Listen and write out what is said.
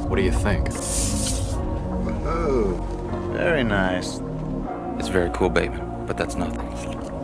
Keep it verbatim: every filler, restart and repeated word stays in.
What do you think? Oh, very nice. It's very cool, baby, but that's nothing.